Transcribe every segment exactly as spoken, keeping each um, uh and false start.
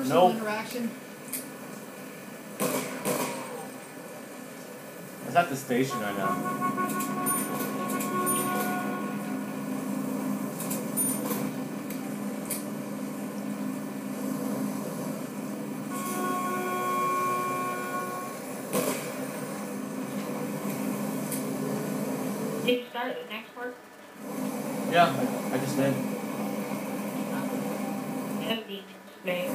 personal nope. interaction? It's at the station right now. Did you start the next part? Yeah, I, I just did. No demons, babe.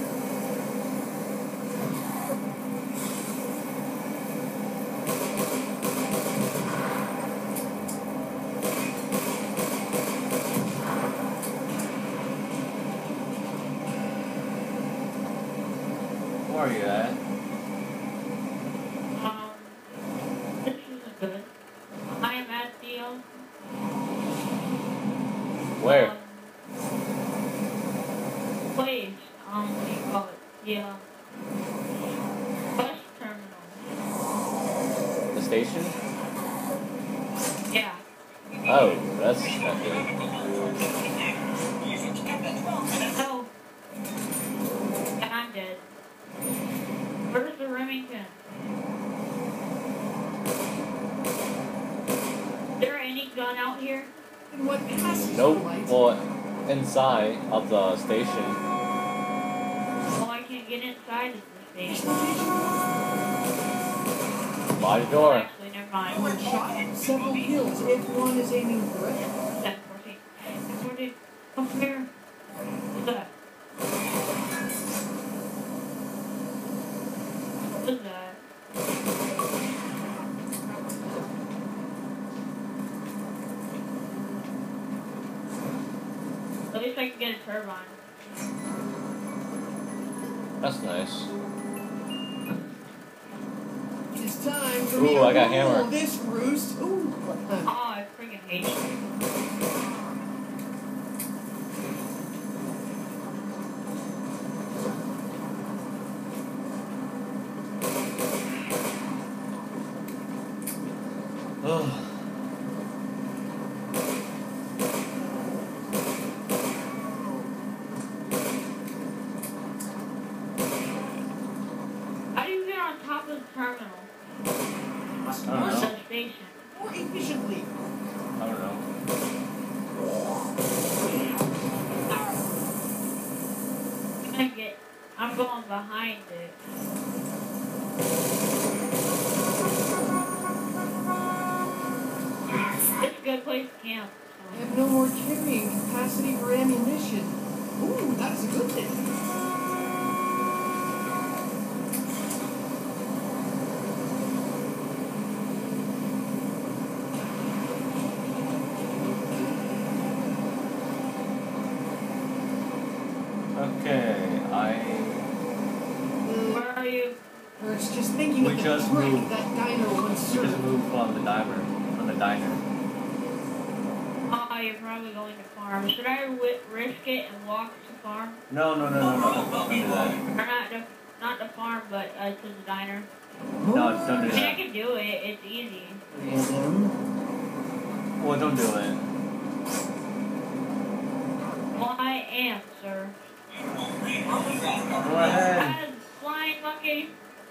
Where are you at? Um, this isn't good. I am at the, um, Where? Um, place, um, what do you call it? Yeah. Bus terminal. The station? Yeah. Oh, that's not good. Oh. And I'm dead. Where's the Remington? Is there any gun out here? And what passes Nope. the light? Well, inside of the station. Well, I can't get inside of the station. By the Oh, door. actually, never mind. One shot, several kills if one is aiming correct. That's fourteen. That's fourteen. Come here. What's that? What is that? At least I can get a turbine. That's nice. It's time for Ooh, me to I got rule hammer. this roost. Ooh. Oh, I freaking hate it. Ugh. How do you get on top of the terminal? Must I don't more know. The station. more efficiently. I don't know. I'm gonna get. I'm going behind it. It's a good place to camp. I have no more carrying capacity for ammunition. Ooh, that is a good thing. Okay, I. Where are you? Or it's just thinking We of the just trick moved. that diner once We just served. moved from the diner. From the diner. Oh, you're probably going to farm. Should I wi- risk it and walk to farm? No, no, no, no, no. Don't do that. Or not the, not the farm, but uh, to the diner? No, don't do I mean, I that. can do it. It's easy. Well, don't do it. Well, I am, sir. Go ahead. Ah, flying monkey.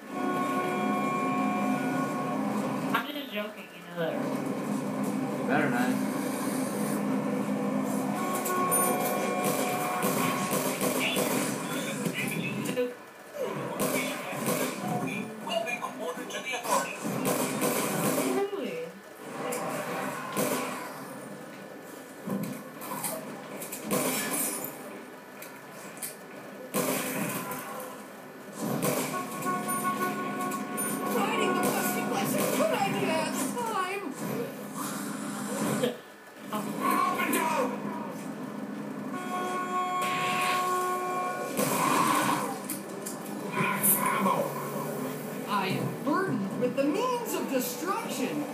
I'm just joking, you know that. You better not. Dude, really? Riding the bus seemed like a good idea at the time. Oh, Up and down. Ammo. I am burdened with the means of destruction.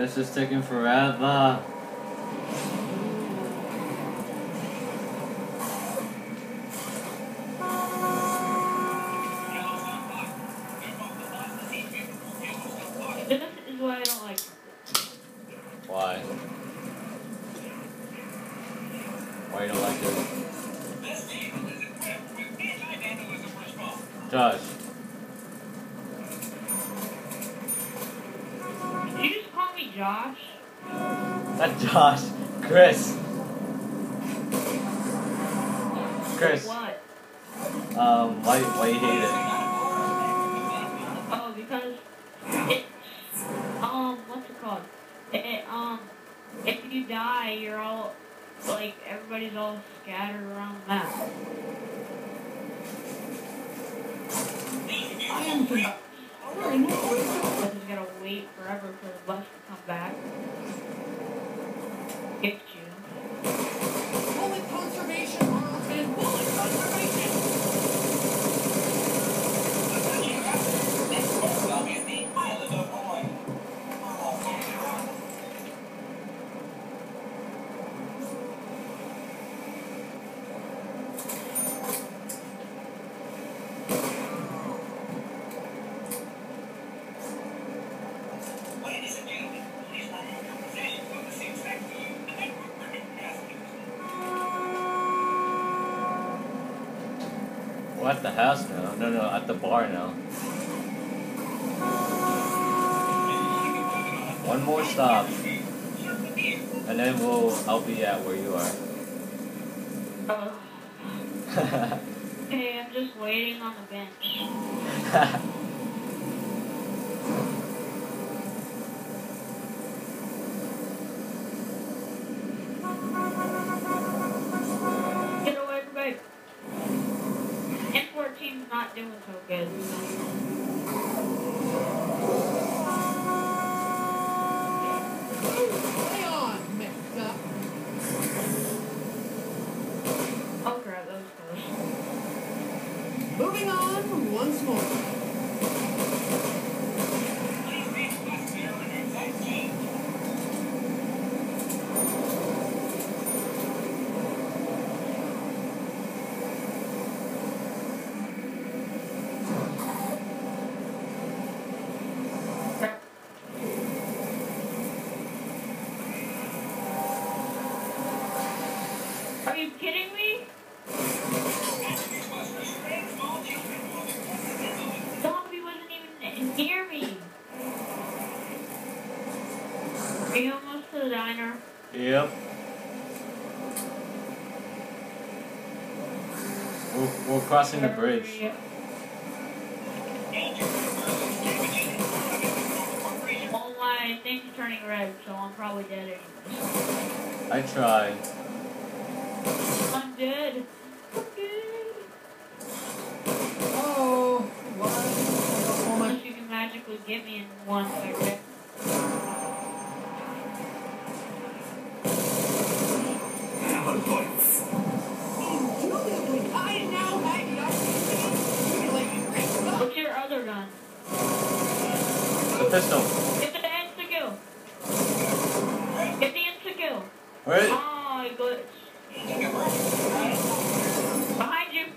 This is taking forever. This is what I don't like. Why? Why you don't like it? Josh. Did you just call me Josh? Not Josh. Chris. Chris. What? Um, why, why you hate it? Oh, because it, um, what's it called? It, um, if you die, you're all, like, everybody's all scattered around the map. I am con- We're in Because it's gonna wait forever for the bus to come back. Get you. bullet conservation, Marlton. Bullet conservation. We're at the house now. No, no, at the bar now. One more stop. And then we'll, I'll be at where you are. Uh, hey, I'm just waiting on the bench. Get away from me. N fourteen's not doing so good. Play on, messed up. Oh crap, that was close. Moving on once more. Crap. Are you kidding me? Zombie wasn't even near me. Are you almost to the diner? Yep. We're, we're crossing the bridge. Hurry. Oh my thing's turning red, so I'm probably dead anyways. I tried. I'm dead. Okay. Oh, what? Oh my. Unless you can magically get me in one second. Indubitably, I now have the opportunity to like break up. What's your other gun? The pistol. Get the insta kill. Get the insta kill. Where? Oh, I glitched. Behind you.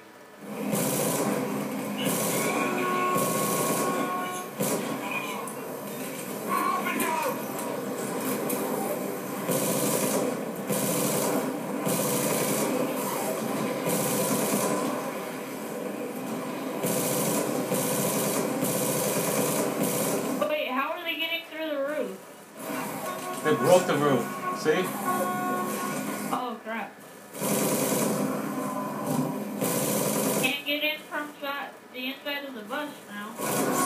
Wait, how are they getting through the roof? They broke the roof. See? Oh crap. Can't get in from side, the inside of the bus now.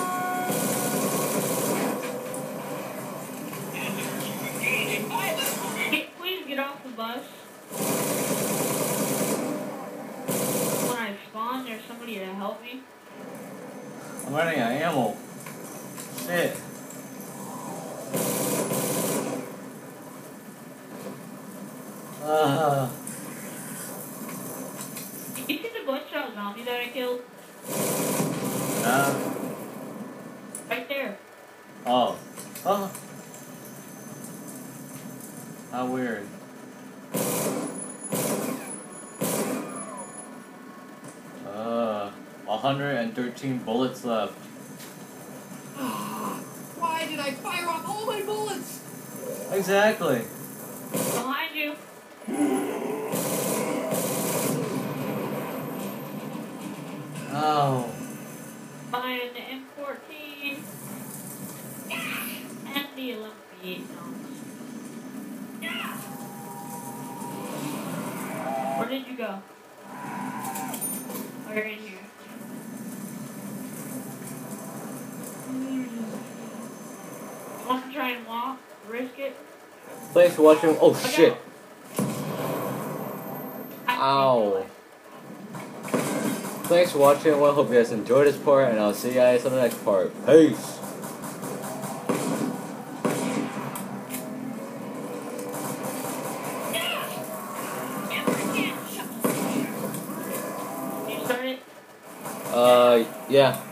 Get, please get off the bus. When I spawn, there's somebody to help me. I'm running out of ammo. Shit. Uh, You see the bloodshot zombie that I killed? nah. Right there. Oh. Oh. How weird. Uh, one hundred thirteen bullets left. Why did I fire off all my bullets? Exactly. Behind you. Oh. Behind the M fourteen. And the Olympic songs. Where did you go? Oh, you're in here. Want to try and walk? Risk it? Thanks for watching. Oh Look shit. out. Ow. Thanks for watching. Well, I hope you guys enjoyed this part, and I'll see you guys on the next part. Peace. Did you start it? Uh, yeah.